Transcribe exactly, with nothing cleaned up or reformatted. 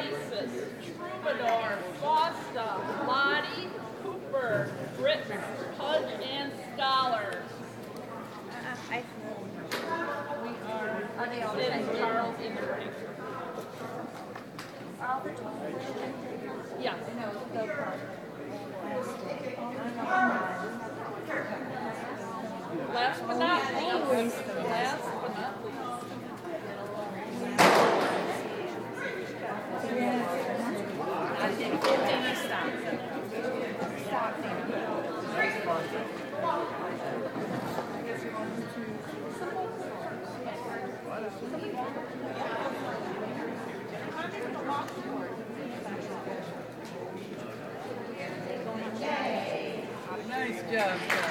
Isis, Troubadour, Fosta, Lottie, Cooper, Britton, Pudge, and Scholar. Uh-uh, I We are, Are they all it is the same? Charles Eagerby. Are all the twins? Yeah. No, go for Last but not least, last but not least. I think fifteen stop. Stop Nice job.